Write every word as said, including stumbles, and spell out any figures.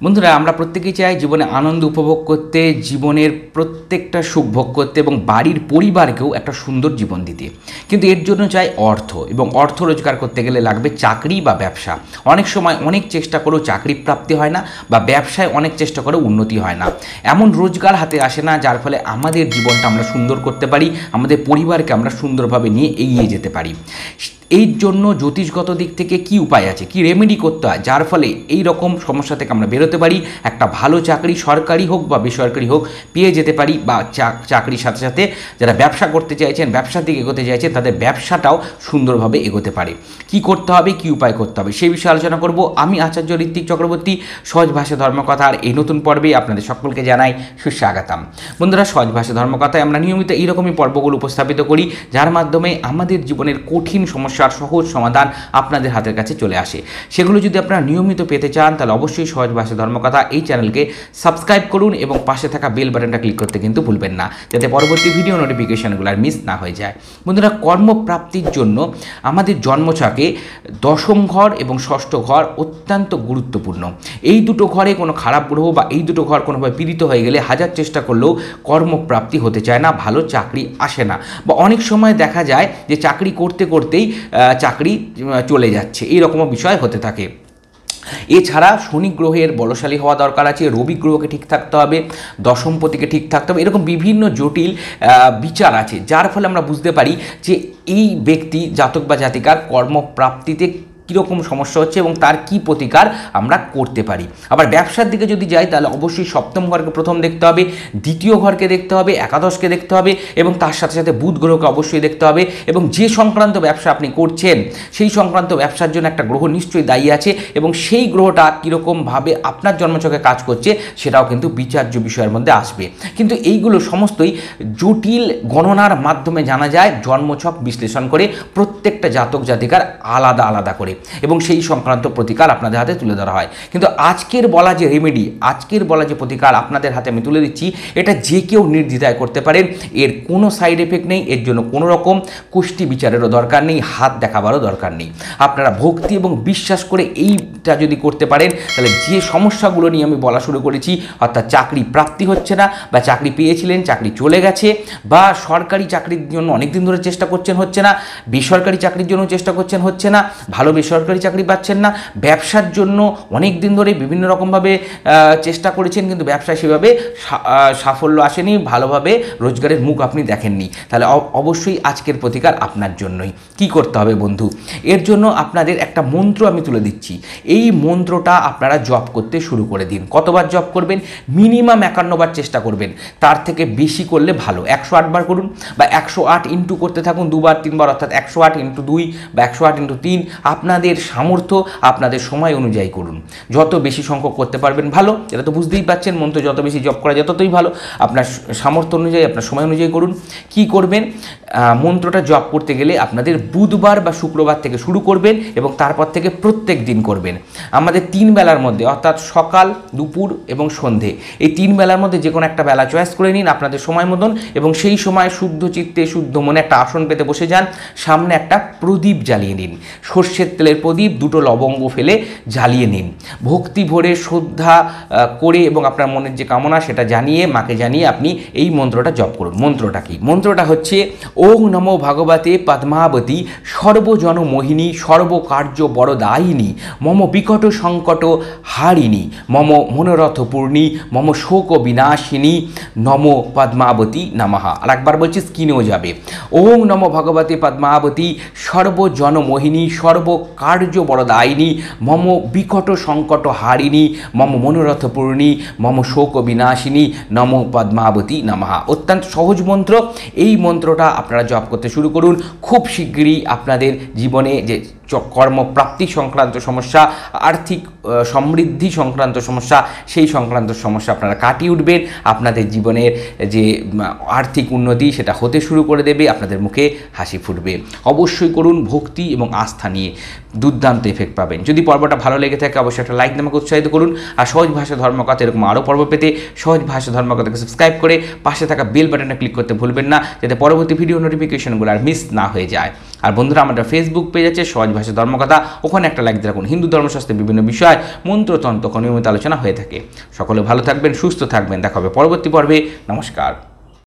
বন্ধুরা, আমরা প্রত্যেকেই চাই জীবনে আনন্দ উপভোগ করতে, জীবনের প্রত্যেকটা সুখ ভোগ করতে এবং বাড়ির পরিবারকেও একটা সুন্দর জীবন দিতে। কিন্তু এর জন্য চাই অর্থ, এবং অর্থ রোজগার করতে গেলে লাগবে চাকরি বা ব্যবসা। অনেক সময় অনেক চেষ্টা করেও চাকরি প্রাপ্তি হয় না, বা ব্যবসায় অনেক চেষ্টা করেও উন্নতি হয় না। এমন রোজগার হাতে আসে না যার ফলে আমাদের জীবনটা আমরা সুন্দর করতে পারি, আমাদের পরিবারকে আমরা সুন্দরভাবে নিয়ে এগিয়ে যেতে পারি। এই জন্য জ্যোতিষগত দিক থেকে কি উপায় আছে, কি রেমেডি করতে হয় যার ফলে এই রকম সমস্যা থেকে আমরা বেরোতে পারি, একটা ভালো চাকরি সরকারি হোক বা বেসরকারি হোক পেয়ে যেতে পারি, বা চাকরির সাথে সাথে যারা ব্যবসা করতে চাইছেন, ব্যবসার দিকে এগোতে চাইছেন, তাদের ব্যবসাটাও সুন্দরভাবে এগোতে পারে। কি করতে হবে, কি উপায় করতে হবে, সেই বিষয়ে আলোচনা করব। আমি আচার্য ঋত্বিক চক্রবর্তী, সহজ ভাষা ধর্মকথার এই নতুন পর্বে আপনাদের সকলকে জানাই সুস্বাগতম। বন্ধুরা, সহজ ভাষা ধর্মকথায় আমরা নিয়মিত এইরকমই পর্বগুলো উপস্থাপিত করি, যার মাধ্যমে আমাদের জীবনের কঠিন সমস্যার সহজ সমাধান আপনাদের হাতের কাছে চলে আসে। সেগুলো যদি আপনারা নিয়মিত পেতে চান তাহলে অবশ্যই সহজ ভাষা ধর্মকথা এই চ্যানেলকে সাবস্ক্রাইব করুন এবং পাশে থাকা বেল বাটনটা ক্লিক করতে কিন্তু ভুলবেন না, যাতে পরবর্তী ভিডিও নোটিফিকেশনগুলো আর মিস না হয়ে যায়। বন্ধুরা, কর্মপ্রাপ্তির জন্য আমাদের জন্মছকে দশম ঘর এবং ষষ্ঠ ঘর অত্যন্ত গুরুত্বপূর্ণ। এই দুটো ঘরে কোনো খারাপ গ্রহ বা এই দুটো ঘর কোনোভাবে পীড়িত হয়ে গেলে হাজার চেষ্টা করলেও কর্মপ্রাপ্তি হতে চায় না, ভালো চাকরি আসে না, বা অনেক সময় দেখা যায় যে চাকরি করতে করতেই চাকরি চলে যাচ্ছে, এই রকম বিষয় হতে থাকে। এছাড়া শনি গ্রহের বলশালী হওয়া দরকার আছে, রবি গ্রহকে ঠিক থাকতে হবে, দশমপতিকে ঠিক থাকতে হবে, এরকম বিভিন্ন জটিল বিচার আছে, যার ফলে আমরা বুঝতে পারি যে এই ব্যক্তি জাতক বা জাতিকার কর্মপ্রাপ্তিতে কীরকম সমস্যা হচ্ছে এবং তার কি প্রতিকার আমরা করতে পারি। আবার ব্যবসার দিকে যদি যাই তাহলে অবশ্যই সপ্তম ঘরকে প্রথম দেখতে হবে, দ্বিতীয় ঘরকে দেখতে হবে, একাদশকে দেখতে হবে, এবং তার সাথে সাথে বুধ গ্রহকে অবশ্যই দেখতে হবে। এবং যে সংক্রান্ত ব্যবসা আপনি করছেন সেই সংক্রান্ত ব্যবসার জন্য একটা গ্রহ নিশ্চয়ই দায়ী আছে, এবং সেই গ্রহটা কীরকমভাবে আপনার জন্মছকে কাজ করছে সেটাও কিন্তু বিচার্য বিষয়ের মধ্যে আসবে। কিন্তু এইগুলো সমস্তই জটিল গণনার মাধ্যমে জানা যায়, জন্মছক বিশ্লেষণ করে প্রত্যেকটা জাতক জাতিকার আলাদা আলাদা করে, এবং সেই সংক্রান্ত প্রতিকার আপনাদের হাতে তুলে ধরা হয়। কিন্তু আজকের বলা যে রেমেডি, আজকের বলা যে প্রতিকার আপনাদের হাতে আমি তুলে দিচ্ছি, এটা যে কেউ নির্দ্বিধায় করতে পারেন। এর কোনো সাইড এফেক্ট নেই, এর জন্য কোনো রকম কুষ্টি বিচারেরও দরকার নেই, হাত দেখাবারও দরকার নেই। আপনারা ভক্তি এবং বিশ্বাস করে এইটা যদি করতে পারেন তাহলে যে সমস্যাগুলো নিয়ে আমি বলা শুরু করেছি, অর্থাৎ চাকরি প্রাপ্তি হচ্ছে না, বা চাকরি পেয়েছিলেন চাকরি চলে গেছে, বা সরকারি চাকরির জন্য অনেকদিন ধরে চেষ্টা করছেন হচ্ছে না, বেসরকারি চাকরির জন্য চেষ্টা করছেন হচ্ছে না, ভালো বেসরকারি চাকরি পাচ্ছেন না, ব্যবসার জন্য অনেক দিন ধরে বিভিন্ন রকমভাবে চেষ্টা করেছেন কিন্তু ব্যবসায় সেভাবে সাফল্য আসেনি, ভালোভাবে রোজগারের মুখ আপনি দেখেননি, তাহলে অবশ্যই আজকের প্রতিকার আপনার জন্যই। কি করতে হবে বন্ধু, এর জন্য আপনাদের একটা মন্ত্র আমি তুলে দিচ্ছি। এই মন্ত্রটা আপনারা জপ করতে শুরু করে দিন। কতবার জপ করবেন? মিনিমাম একান্ন বার চেষ্টা করবেন, তার থেকে বেশি করলে ভালো। একশো আট বার করুন, বা একশো আট ইন্টু করতে থাকুন দুবার তিনবার, অর্থাৎ একশো আট ইন্টু দুই বা একশো আট ইন্টু তিন, আপনাদের সামর্থ্য আপনাদের সময় অনুযায়ী করুন। যত বেশি সংখ্যক করতে পারবেন ভালো, এটা তো বুঝতেই পারছেন, মন্ত্র যত বেশি জপ করা যায় ততই ভালো। আপনার সামর্থ্য অনুযায়ী, আপনার সময় অনুযায়ী করুন। কি করবেন? মন্ত্রটা জপ করতে গেলে আপনাদের বুধবার বা শুক্রবার থেকে শুরু করবেন, এবং তারপর থেকে প্রত্যেক দিন করবেন। আমাদের তিন বেলার মধ্যে, অর্থাৎ সকাল, দুপুর এবং সন্ধে, এই তিন বেলার মধ্যে যে কোনো একটা বেলা চয়েস করে নিন আপনাদের সময় মতন, এবং সেই সময় শুদ্ধ চিত্তে শুদ্ধ মনে একটা আসন পেতে বসে যান, সামনে একটা প্রদীপ জ্বালিয়ে নিন, সর্ষের তেলের প্রদীপ, দুটো লবঙ্গ ফেলে জ্বালিয়ে নিন, ভক্তি ভরে শ্রদ্ধা করে এবং আপনার মনের যে কামনা সেটা জানিয়ে, মাকে জানিয়ে আপনি এই মন্ত্রটা জপ করুন। মন্ত্রটা কি? মন্ত্রটা হচ্ছে ওং নমো ভগবতে পদ্মাবতী সর্বজন মোহিনী সর্বকার্য বরদায়িনী মম বিকট সংকট হারিণী মম মনোরথ পূর্ণী মম শোক বিনাশিনী নমো পদ্মাবতী নমঃ। আর একবার বলছি, স্ক্রিনেও যাবে। ওং নমো ভগবতে পদ্মাবতী সর্বজন মোহিনী সর্বকার্য বরদায়িনী মম বিকট সংকট হারিণী মম মনোরথ পূর্ণী মম শোক বিনাশিনী নমো পদ্মাবতী নমঃ। অত্যন্ত সহজ মন্ত্র। এই মন্ত্রটা আপনারা জপ করতে শুরু করুন। খুব শীঘ্রই আপনাদের জীবনে যে কর্মপ্রাপ্তি সংক্রান্ত সমস্যা, আর্থিক সমৃদ্ধি সংক্রান্ত সমস্যা, সেই সংক্রান্ত সমস্যা আপনারা কাটিয়ে উঠবেন। আপনাদের জীবনের যে আর্থিক উন্নতি সেটা হতে শুরু করে দেবে, আপনাদের মুখে হাসি ফুটবে। অবশ্যই করুন ভক্তি এবং আস্থা নিয়ে, দুর্দান্ত এফেক্ট পাবেন। যদি পর্বটা ভালো লেগে থাকে অবশ্যই একটা লাইক দিয়ে আমাকে উৎসাহিত করুন। আর সহজ ভাষা ধর্মকথা এরকম আরও পর্ব পেতে সহজ ভাষা ধর্মকথাকে সাবস্ক্রাইব করে পাশে থাকা বেল বাটনে ক্লিক করতে ভুলবেন না, যাতে পরবর্তী ভিডিও নোটিফিকেশনগুলো আর মিস না হয়ে যায়। আর বন্ধুরা, আমাদের ফেসবুক পেজ আছে সহজ ভাষা ধর্মকথা, ওখানে একটা লাইক দিয়ে রাখুন। হিন্দু ধর্মশাস্ত্রের বিভিন্ন বিষয়, মন্ত্রতন্ত্র নিয়মিত আলোচনা হয়ে থাকে। সকলে ভালো থাকবেন, সুস্থ থাকবেন। দেখা হবে পরবর্তী পর্বে। নমস্কার।